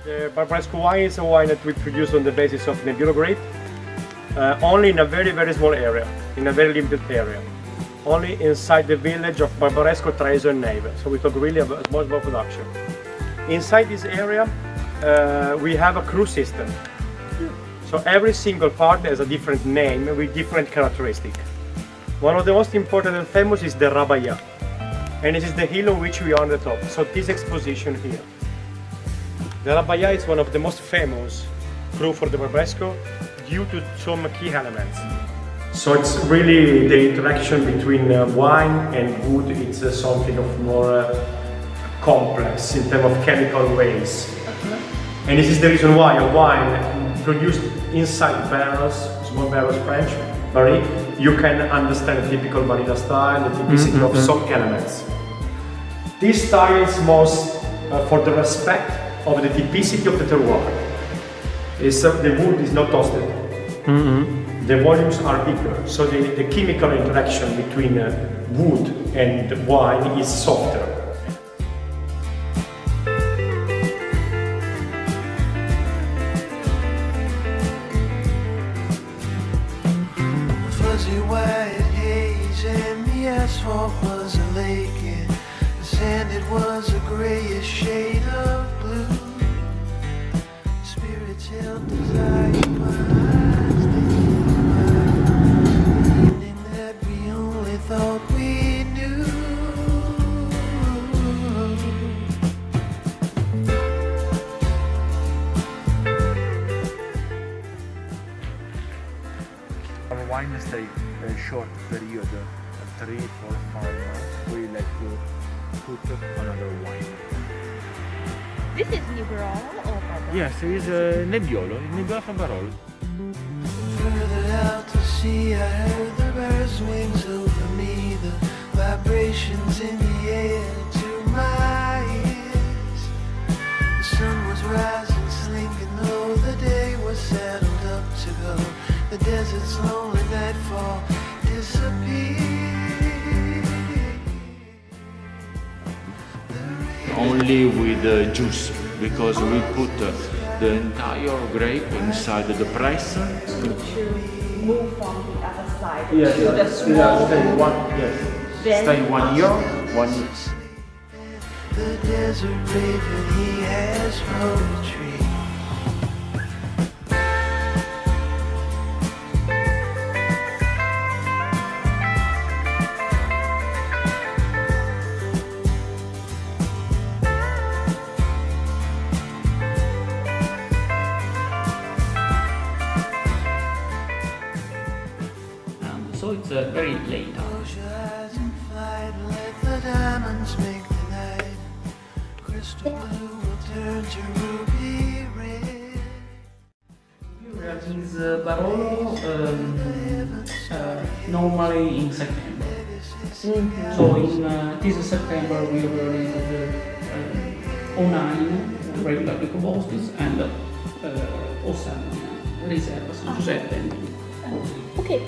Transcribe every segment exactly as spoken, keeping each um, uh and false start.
The Barbaresco wine is a wine that we produce on the basis of Nebbiolo grape, uh, only in a very very small area, in a very limited area, only inside the village of Barbaresco, Treviso and Neiva. So we talk really about small small production. Inside this area uh, we have a crew system. So every single part has a different name with different characteristics. One of the most important and famous is the Rabaya, and this is the hill on which we are on the top. So this exposition here. The Rabaya is one of the most famous crew for the Barbaresco due to some key elements. So it's really the interaction between uh, wine and wood. It's uh, something of more uh, complex in terms of chemical ways. Okay. And this is the reason why a wine produced inside barrels, small barrels French, barrique, you can understand the typical vanilla style, the typicity mm-hmm. of some elements. This style is most uh, for the respect of the typicity of the terroir. It's, uh, the wood is not toasted. Mm-hmm. The volumes are bigger, so the, the chemical interaction between uh, wood and wine is softer. Fuzzy white haze and the asphalt was a lake, and the sand it was a grayish shade of blue. Spirits held desire my eyes, they that we only thought we knew. Our wine stay a short period, three, four, five months. We like to put another wine. This is Nebbiolo or Barbaresco? Yes, it is uh, Nebbiolo, Nebbiolo from Barolo. Further out to sea, I heard the birds' wings over me, the vibrations in the air to my ears. The sun was rising, slinking low, the day was settled up to go. The desert's lonely nightfall disappeared. Only with uh, juice, because we put uh, the entire grape inside the press. To move from the other side Yes, to the yes, small stay one, yes. then Stay one year, one year. The desert raven, he has poetry. So it's uh, very late. Close your eyes and flight, let the diamonds make the night. Crystal blue will turn to ruby red. Is uh, Barolo um, uh, normally in September. Mm-hmm. So in uh, this September we released uh, O nine regular Ecobostis and uh, O seven Riserva San Giuseppe. Okay.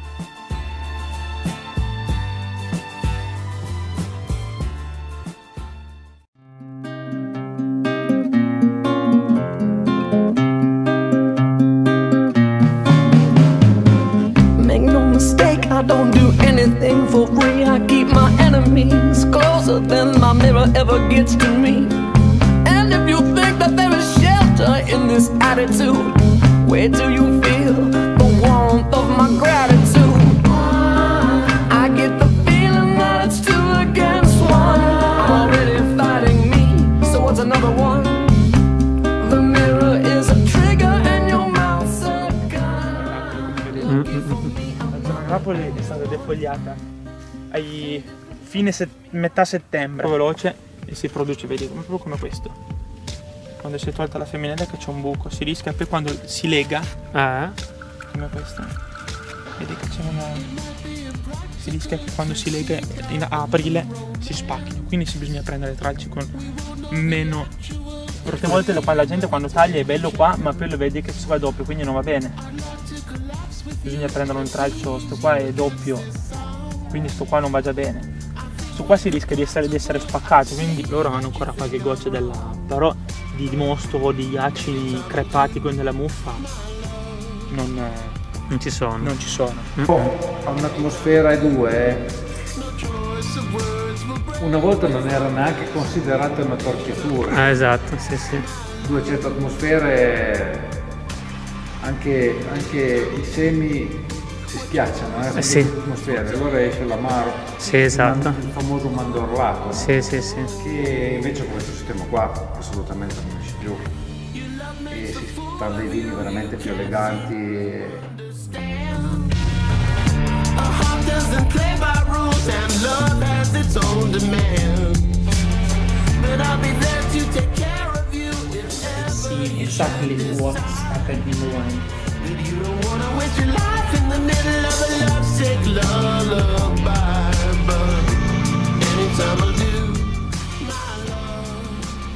I don't do anything for free. I keep my enemies closer than my mirror ever gets to me. And if you think that there is shelter in this attitude, where do you feel the warmth of my gratitude? I get the feeling that it's two against one. I'm already fighting me, so what's another one? The mirror is a trigger and your mouth's a gun. Napoli è stata defogliata ai fine set metà settembre, veloce, e si produce, vedi, proprio come questo. Quando si è tolta la femminile che c'è un buco, si rischia, poi quando si lega, eh? come questo, vedi che c'è una... si rischia che quando si lega in aprile si spacchino, quindi si bisogna prendere le tralci con meno... Perché a volte la gente quando taglia è bello qua, ma poi lo vedi che si fa doppio, quindi non va bene. Bisogna prendere un tralcio, sto qua è doppio, quindi sto qua non va già bene. Sto qua si rischia di essere, di essere spaccato, quindi loro hanno ancora qualche goccia della, però di mosto, di acidi crepati con della muffa non, non ci sono. Non ci sono. Ha un'atmosfera e due. Una volta non era neanche considerata una torchitura. Ah, esatto, sì, sì. Due certe atmosfere, anche, anche i semi si schiacciano, eh, eh sì. Atmosfere, allora esce l'amaro. Sì, esatto. Il famoso mandorlato. Sì, sì, sì. Che invece con questo sistema qua assolutamente non esce più. E si fanno dei vini veramente più eleganti. E... See exactly what's happened in the wine. You don't wanna waste your life in the middle of a lovesick lullaby, but anytime I do, my love,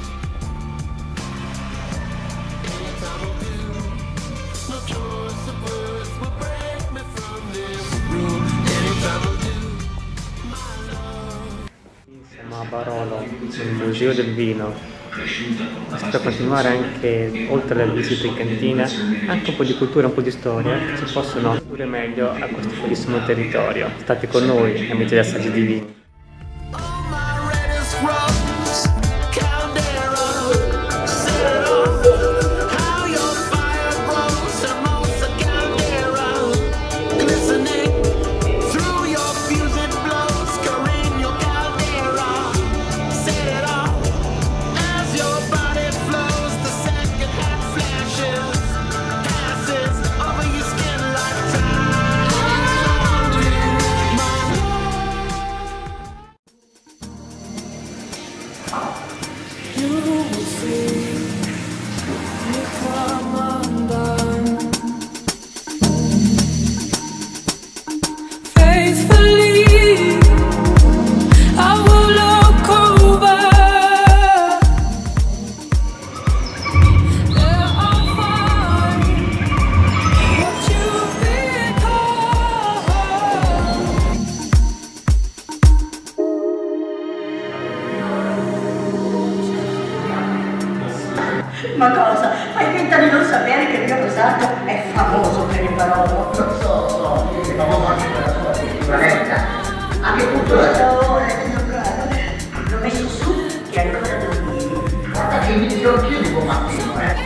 anytime I do, no choice of words will break me from this room. Anytime I do, my love. Siamo a Barolo, nel Museo del Vino. Si può continuare anche, oltre alle visite in cantina, anche un po' di cultura, un po' di storia, che ci possono capire meglio a questo bellissimo territorio. State con noi, amici di Assaggi di Vini. Ma cosa? Fai finta di non sapere che il mio rosato è famoso per il Barolo? Lo so, so, è famoso anche per la sua sicurezza. Anche cultura. L'ho messo su che ancora dormivo. Guarda che mi io chiudo mattino, eh.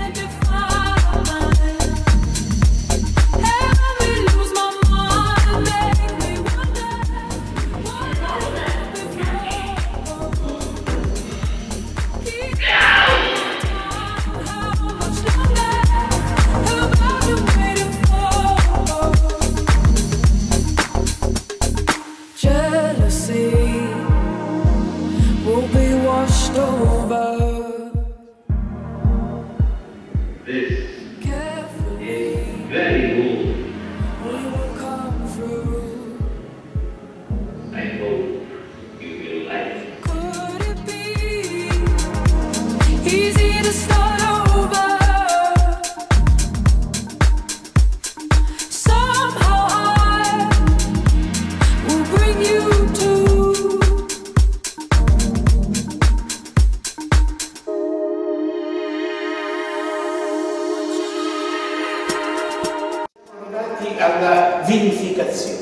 Alla vinificazione.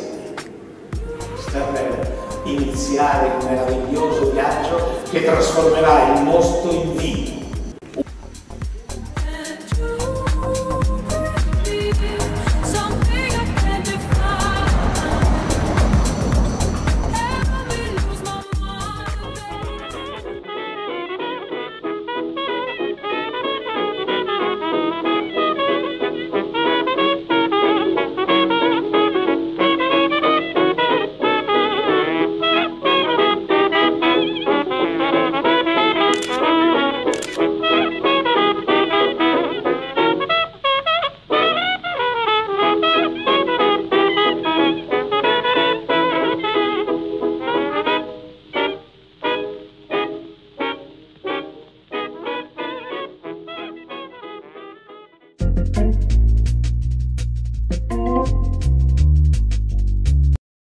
Sta per iniziare il meraviglioso viaggio che trasformerà il mosto in vino. Thank you.